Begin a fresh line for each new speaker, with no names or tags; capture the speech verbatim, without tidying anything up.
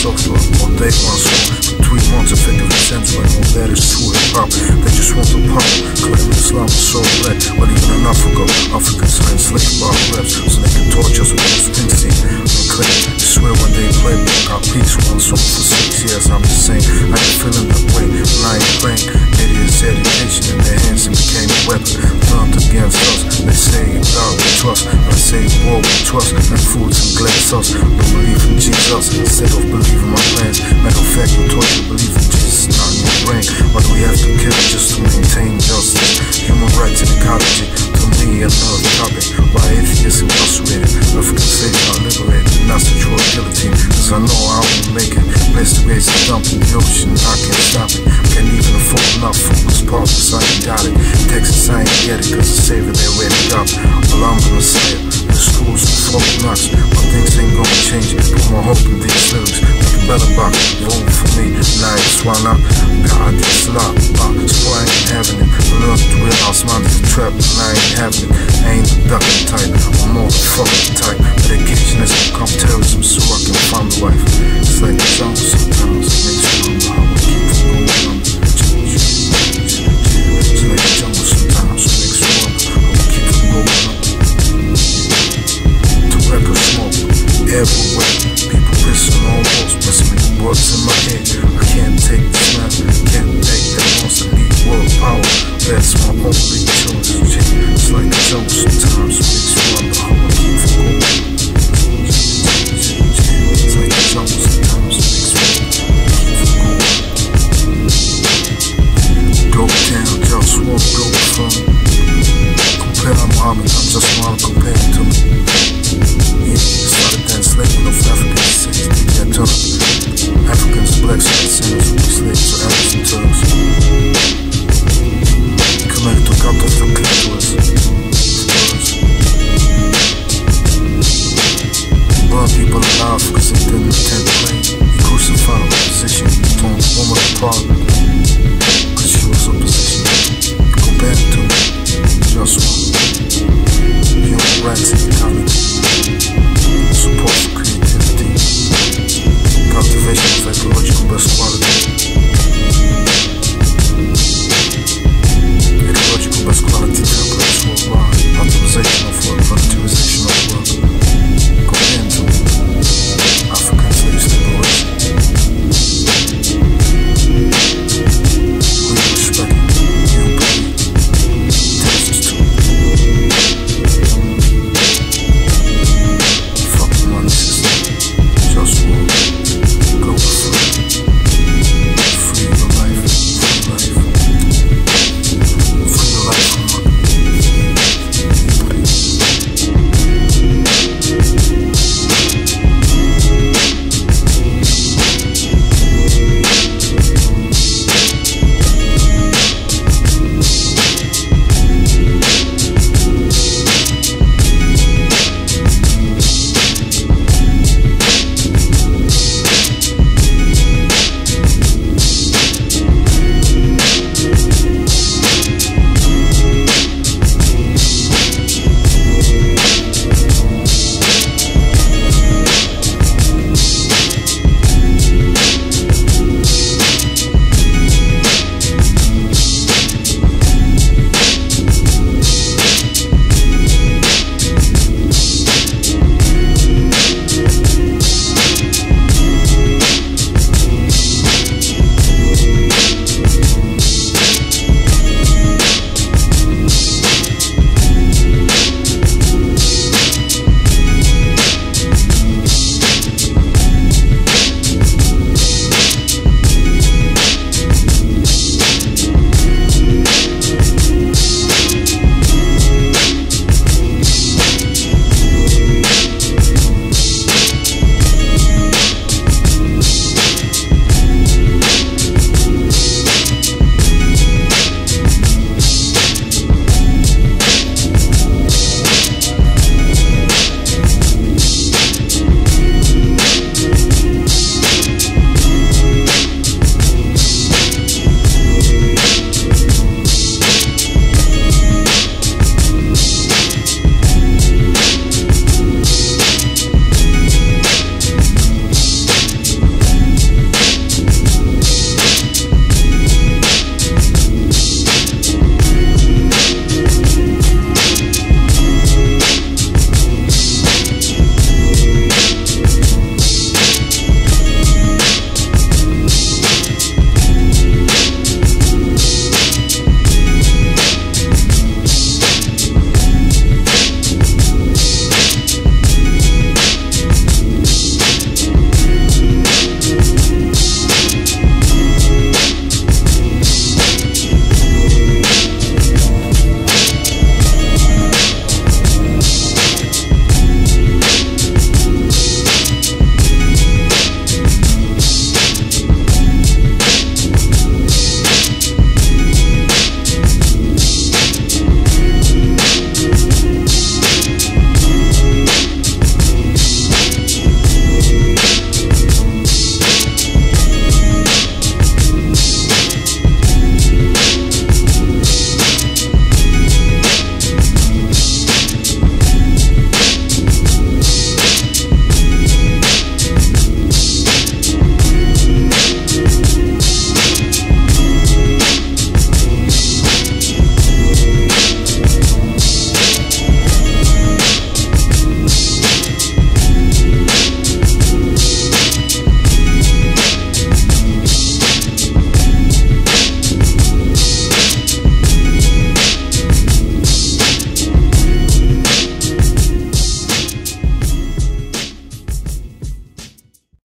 social, all day one song. For three months effectively censoring all that is true hip-hop. They just want the power, claiming Islam is so black. But even in Africa, Africans are enslaved by raps, so they can torture us with those Springsteen and claim. They swear when they play back our peace, one song for six years. I'm just saying, I ain't feeling that way, and I ain't praying. It is education in their hands and became a weapon turned against us. They say God we trust, I say war we trust, and foods and glass us. Don't believe in Jesus instead of believing my plans. Matter of fact, we taught you believe in Jesus, not in your brain. Why do we have to kill just to maintain justice? Human rights and ecology, to me another topic. Why atheists incarcerated, African slaves are liberated, and that's the true guillotine. Cause I know I won't make it. Place to raise a dump in the ocean, I can't stop it. Can't even afford enough focus partners, I ain't got it. Texas, I ain't get it, cause the savior they ready up. Well, I'm gonna say it, the schools are folk nuts, but things ain't gonna change. Put my hope in these lyrics, like a better box, vote for me, and I ain't swallow. God, this love, uh, so I ain't having it. I learned to realize mine is a trap, and I ain't having it. I ain't the ducking type, I'm more the fucking type. Medication has become terrorism, so I can find my wife. It's like the jungle sometimes, it makes me wonder how I keep from going on. It's like the jungle sometimes, it makes me wonder how I keep from going on. Tobacco smoke, everywhere, people pissing on walls, messing with words in my head. I can't take this man, can't take that monster, need world power. That's my only choice. It's like the jungle sometimes, it makes me wonder how I keep from going on. It's like the jungle sometimes, it makes me wonder how I keep from going on. Go down, JustWar GLOBALFIRM. Compare Muhammad, I just wanna compare him to me. Yeah, started that enslavement of Africans, cities, yeah, Turks. Africans, blacks, and sinners, we slaves to Arabs and Turks. Committed to cut off the clitoris. Burn people alive because they didn't attend the plane. He crucified opposition, torn the woman apart because she was opposition. Compare it to JustWar. Human rights and economy.